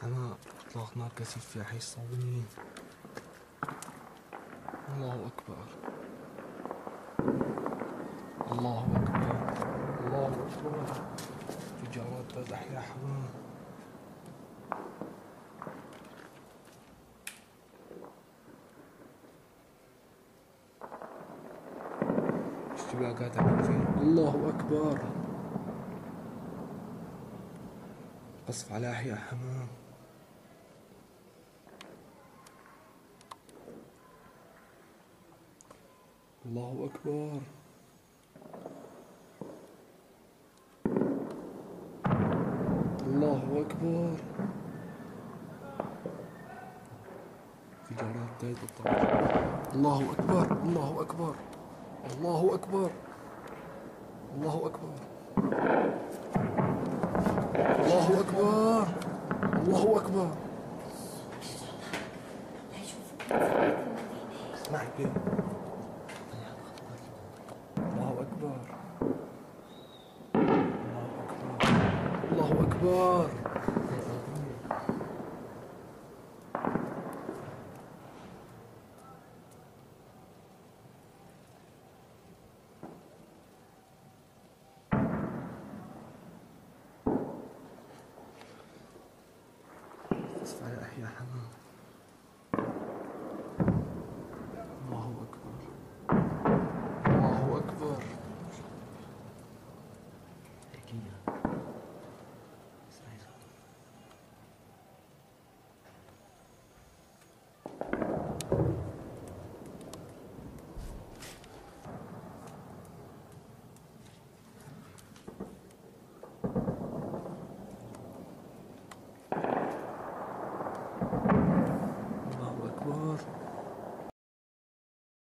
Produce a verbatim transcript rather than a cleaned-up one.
حماة إطلاق نار كثيف في حي الصابونية. الله أكبر، الله أكبر، الله أكبر. تجارات تزح يا حماة. اشتباكات عنيفة. الله أكبر. قصف على أحياء حماة. الله أكبر. الله أكبر. انفجارات ذات الطريق. الله أكبر، الله أكبر، الله أكبر، الله أكبر، الله أكبر، الله أكبر. اسمعي كده. الله أكبر، الله أكبر، الله أكبر. قصف على أحياء حماة.